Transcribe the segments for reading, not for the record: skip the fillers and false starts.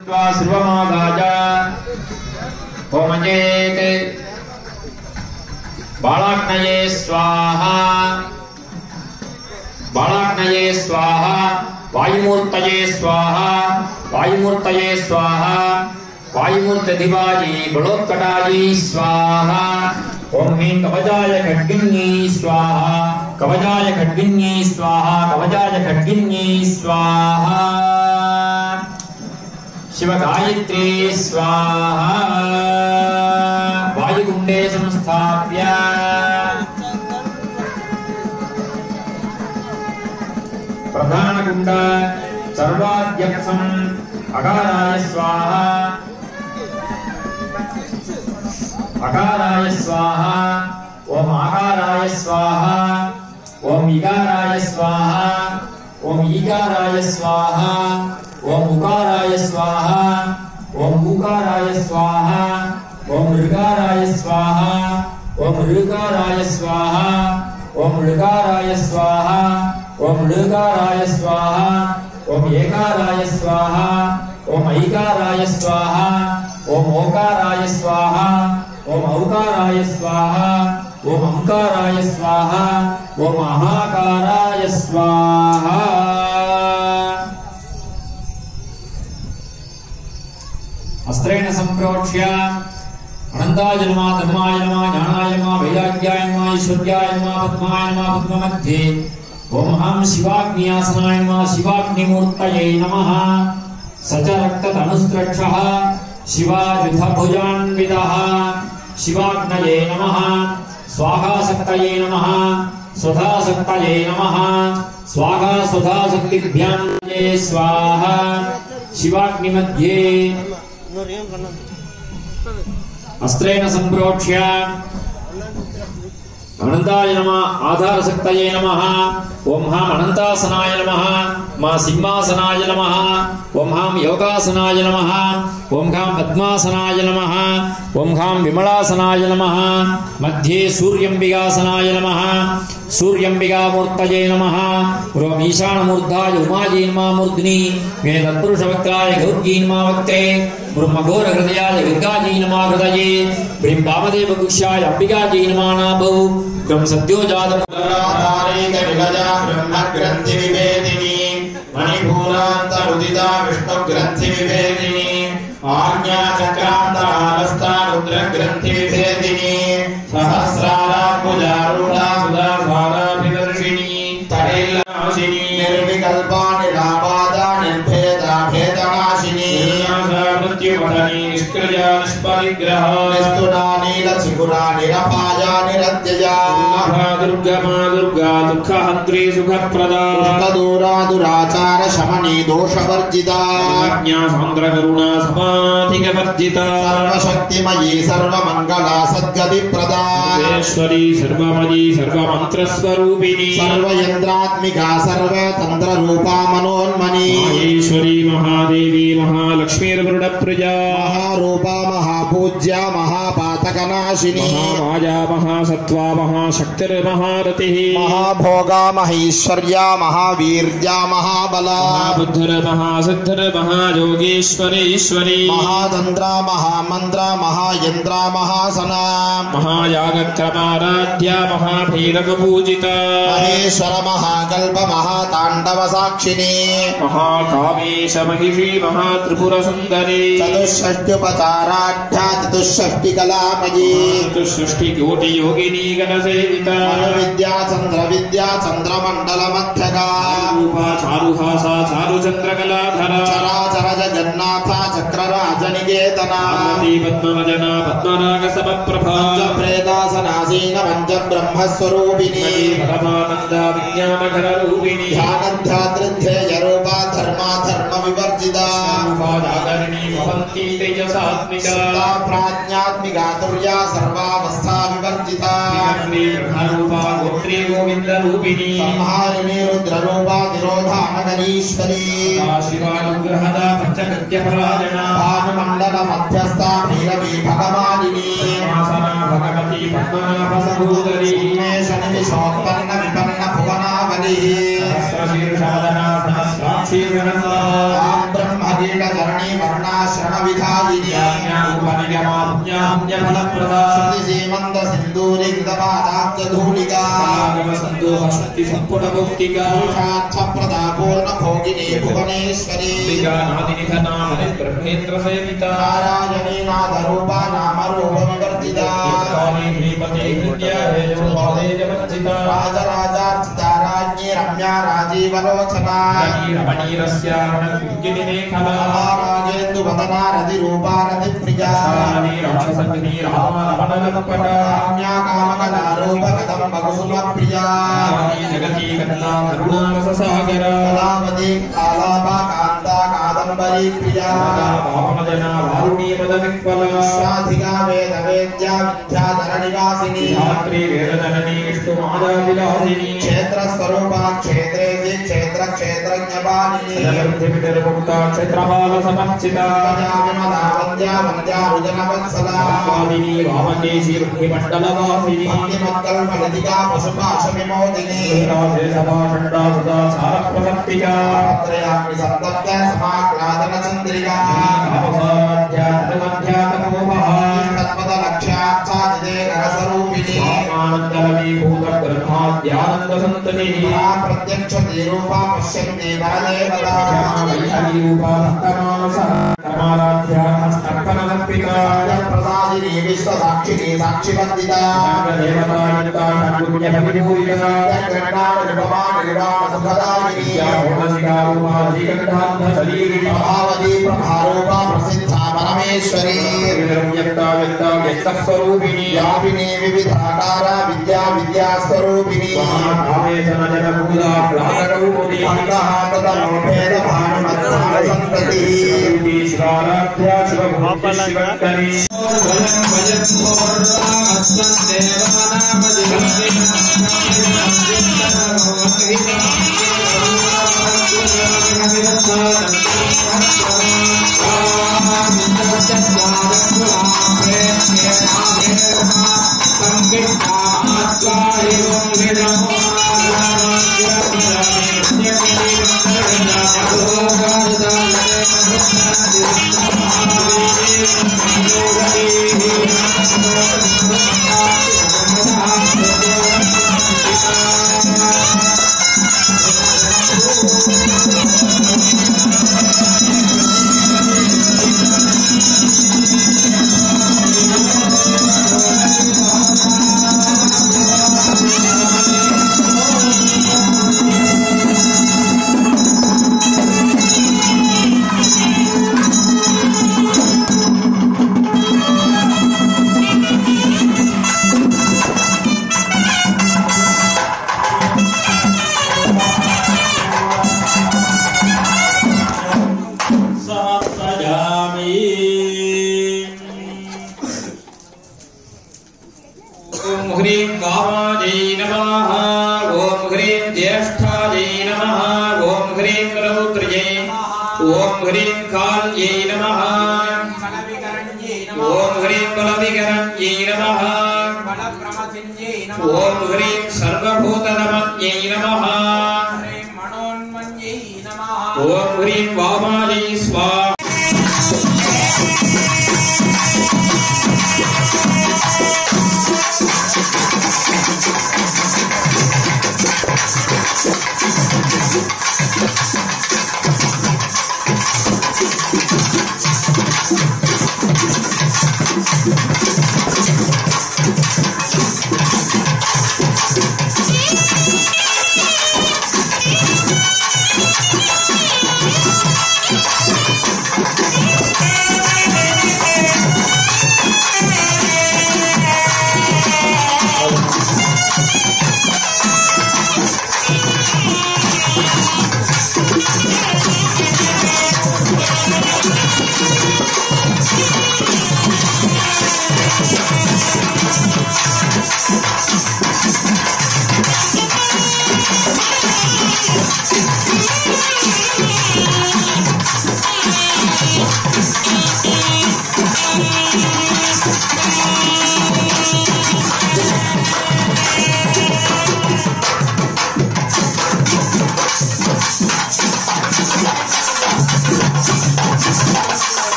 कृत्वा सर्वमादाय होमयेत् बालाग्नये स्वाहा बालाग्नये स्वाहा वायुमूर्तये स्वाहा वायुमूर्तये स्वाहा वायुमूर्तधिवाजी बलोत्कटायै स्वाहा ओम ह्रीं कवचाय खड्गिन्यै स्वाहा कवचाय खड्गिन्यै स्वाहा कवचाय खड्गिन्यै स्वाहा शिवगायत्री स्वाहा वायुकुण्डे संस्थाप्य प्रधानकुण्ड सर्वाध्यक्षम् अकाराय स्वाहा अकाराय स्वाहा ओम आकाराय स्वाहा ओम इकाराय स्वाहा ओम ईकाराय स्वाहा ओम उकाराय स्वाहा ओम ऊकाराय स्वाहा ओम ऋकाराय स्वाहा ओम ऋकाराय स्वाहा ओम ऋकाराय स्वाहा ओम ऋकाराय स्वाहा ओम एकाराय स्वाहा ओम ऐकाराय स्वाहा ओम ओकाराय स्वाहा ओम औकाराय स्वाहा ओम अंकाराय स्वाहा ओम महाकाराय स्वाहा अस्त्रेण संप्रोक्ष्य अनंताय नमः धर्माय नमः ज्ञानाय नमः वैराग्याय नमः ऐश्वर्याय नमः पद्माय नमः पद्ममध्ये ओम हम शिवाग्न्यासनाय नमः शिवाग्निमूर्तये नमः सच रक्ततनुस्त्रक्षः शिवायुधभुजान्वितः शिवाग्नये नमः स्वाहाशक्तये नमः स्वधाशक्तये नमः स्वाहा स्वधाशक्तिभ्यां स्वाहा शिवाग्निमध्ये अस्त्रेण संप्रोक्ष्य अनंताय नमः आधारशक्तये नमः ओम हम अनंतासनाय नमः मा सिंहासनाय नमः ओम हम योगासनाय नमः ओम हम पद्मासनाय नमः ओम हम विमलासनाय नमः मध्ये सूर्यंबिकासनाय नमः सूर्यंबिकामूर्तये नमः ओम ईशानमूर्धाय उमाजी नमः मूर्ध्नि वेदपुरुषवक्त्राय गौर्जी नमः वक्त्रे ब्रह्मघोरहृदयाय गर्गाजी नमः हृदये ब्रीं वामदेवगुष्याय अंबिकाजी नमः नाभौ ब्रह्म सद्योजातम् ब्रह्मग्रंथि विभेदिनी मणिपूरान्तरुदिता विष्णुग्रंथि विभेदिनी आज्ञाचक्रान्तरालस्था रुद्रग्रंथि विभेदिनी सहस्राराभुजारूढा सुधाधाराभिदर्शिनी तरेल्नाशिनी निर्विकल्पा निराबाधा निर्भेदा भेदनाशिनी मृत्युपथनी निष्क्रिया निष्परिग्रह निस्तुना नीलचिकुरा निरपाया निरत्यया दुर्गमा दुर्गा दुःखहन्त्री सुखप्रदा दुष्टदूरा दुराचार शमनी दोषवर्जिता ज्ञा सान्द्रकरुणा समाधिकवर्जिता सर्वशक्तिमयी सर्वमङ्गला सद्गतिप्रदा सर्वेश्वरी सर्वमयी सर्वमन्त्रस्वरूपिणी सर्वयन्त्रात्मिका सर्वतन्त्ररूपा मनोन्मनी माहेश्वरी महादेवी महालक्ष्मीर्वृडप्रिया महारूपा महापूज्या महापातकनाशिनी महामाया महासत्त्वा महाशक्तिर्महारतिः महाभोगा महेश्वर्या महावीर्या महाबला महाबुद्धिर् महासिद्धिर् महायोगेश्वरेश्वरी महातन्त्रा महामन्त्रा महायन्त्रा महासना महायागक्रमाराध्या महाभैरवपूजिता महेश्वर महाकल्प महाताण्डव साक्षिणी महाकामेश महिषी महात्रिपुरसुन्दरी चतुष्षष्ट्युपचाराढ्या चतुष्षष्टिकलामयी चतुष्षष्टिकोटियोगिनी गणसेविता विद्या चन्द्रमण्डलमध्यगा रूपा चारुहासा चारुचन्द्रकलाधरा चराचर जगन्नाथा चक्रराजनिकेतना पद्मवजना पद्मनागसमप्रभा प्रेदासनासीन पञ्चब्रह्मस्वरूपिणी परमानन्दा विज्ञानघनरूपिणी ध्यानध्यातृध्ययरूपा धर्मा धर्मविवर्जिता जागरिणी भवन्ती तेजसात्मिका प्राज्ञात्मिका तुर्या सर्वावस्था विवर्जिता ब्रह्मरूपा गोत्री गोविन्दरूपिणी संहारिणी रुद्ररूपा निरोधानगरीश्वरी शिवानुग्रहदा पञ्चकृत्यपरायणा भानुमण्डल मध्यस्था भैरवी भगवानिनी भगवती पद्मनाभसहोदरी शनिविशोत्पन्न विपन्न भुवनावली सहस्रशीर्षवदना सहस्राक्षी विनन्दा ब्रह्मगीतधरणी वर्णाश्रमविधायिनी उपनिगमाज्ञान्यफलप्रदा श्रुतिसीमन्त सिन्दूरिकृतपादाब्जधूलिका सन्दोहशक्तिसम्पुटभुक्तिका पुरुषार्थप्रदा पूर्णभोगिनी भुवनेश्वरी ब्रह्मेन्द्रसेविता नारायणी नादरूपा नामरूपविवर्जिता राजराजार्चिता राज्ञी रम्या राजीवलोचना महाराजेन्दुवदना रतिरूपा रतिप्रिया रम्या कामकलारूपकदम्बकुसुमप्रिया कलावती कालापा कान्ता कादम्बरी प्रिया विश्वाधिका वेदवेद्या विद्याधरनिवासिनी क्षेत्रस्वरूपा क्षेत्रेऽसि क्षेत्रक्षेत्रज्ञपालिनी क्षेत्रपालसमर्चिता वन्द्या वन्द्या रुजनवत्सला भक्तिमत्कल्पलतिका पशुपाशविमोदिनी त्रयामि सप्तत्य समाह्लादनचन्द्रिका प्रत्यक्षरूपा पश्यन्ति परदेवता प्रसादिनी विश्वसाक्षिणी साक्षिवन्दिता प्रभावती प्रभारूपा प्रसिद्धा परमेश्वरी व्यापिनी विविधाकारा विद्या विद्यास्वरूपिणी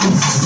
Yes.